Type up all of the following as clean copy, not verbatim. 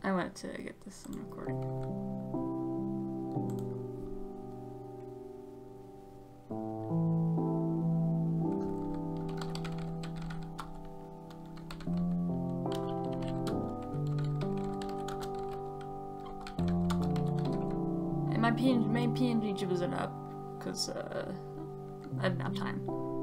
I wanted to get this in recording. And my main PNG chip isn't up because I didn't have time.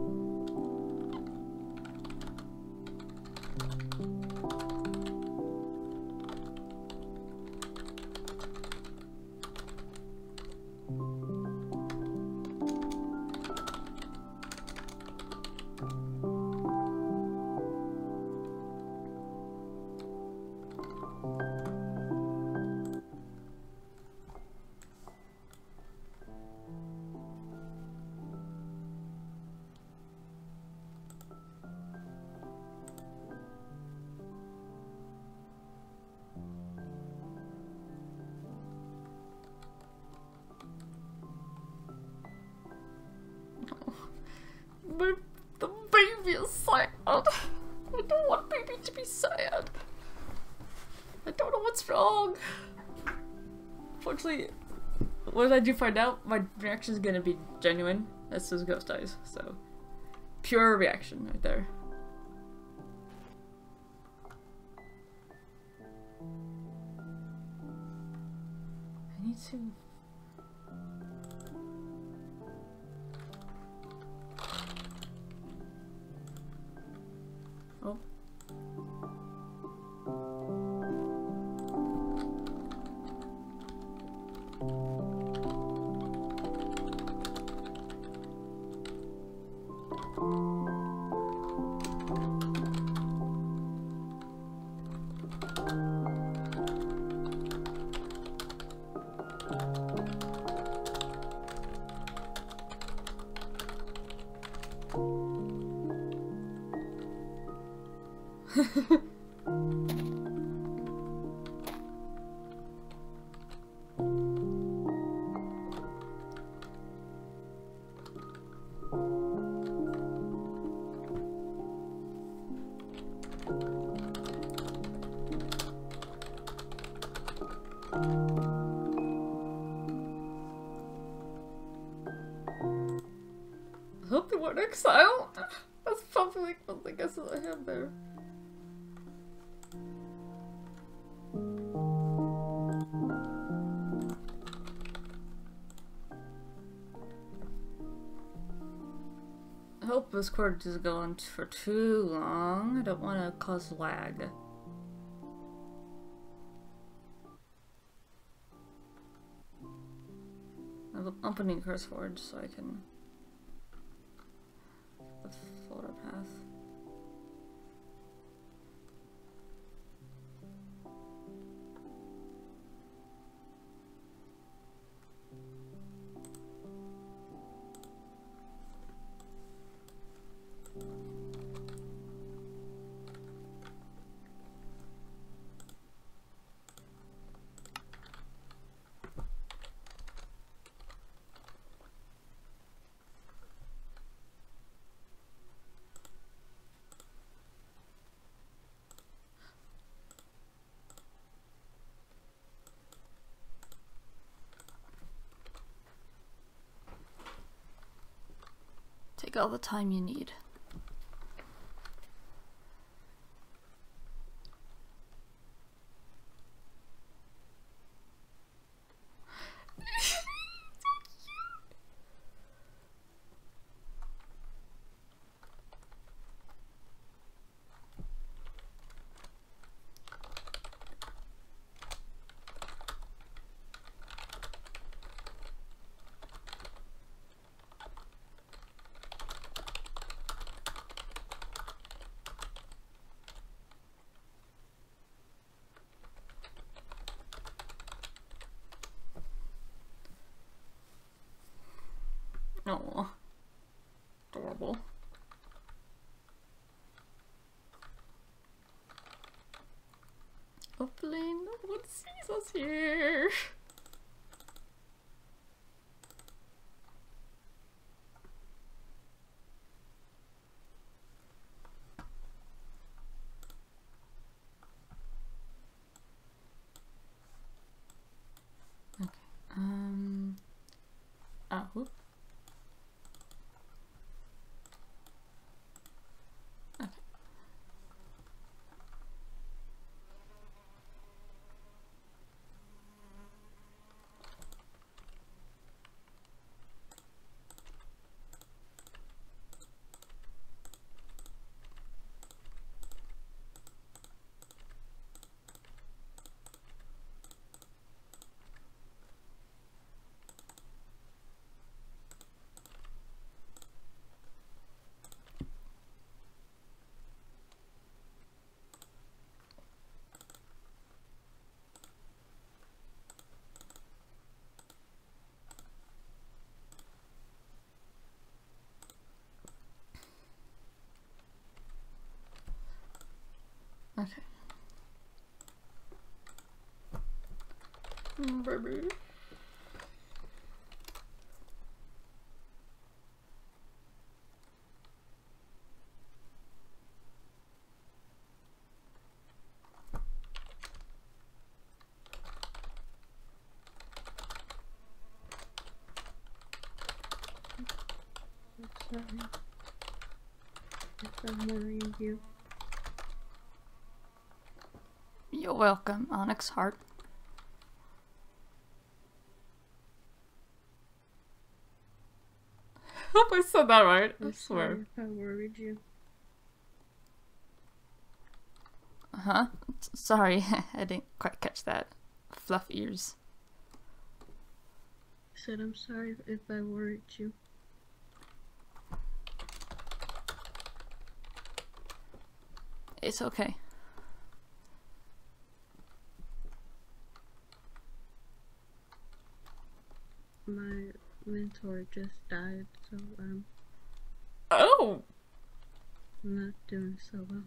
The baby is sad. I don't want baby to be sad. I don't know what's wrong. Fortunately, when I do find out, my reaction is gonna be genuine as soon as Ghost dies. So, pure reaction right there. I need to. Oh. I hope they weren't exiled. That's probably like one thing I guess I have there. I hope this cord doesn't go on for too long. I don't want to cause lag. I'm opening CurseForge so I can the folder path. Take all the time you need. Oh, adorable. Hopefully no one sees us here. Okay. Baby. I'm sorry if I'm worrying you. You're welcome, Onyx Heart. Hope I said that right. I I'm swear. sorry if I worried you. Huh? Sorry, I didn't quite catch that. Fluff ears. I said I'm sorry if I worried you. It's okay. My mentor just died, so Oh! I'm not doing so well.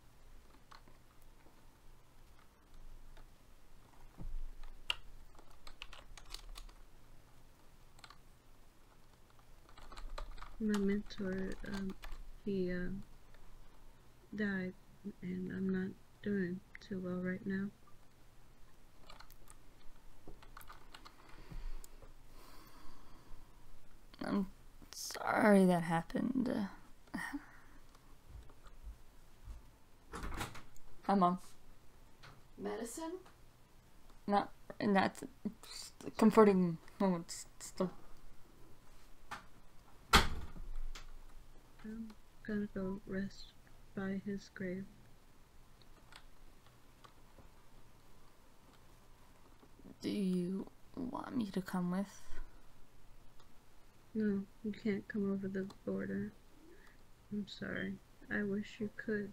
My mentor, he died, and I'm not doing too well right now. I'm sorry that happened. Hi, Mom. Medicine? Not in that comforting moments. Still. I'm gonna go rest by his grave. Do you want me to come with? No, you can't come over the border. I'm sorry. I wish you could.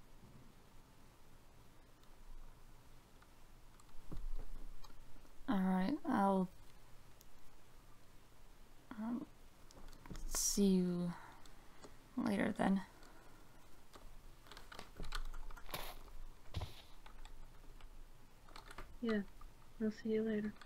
Alright, I'll see you later then. Yeah, I'll see you later.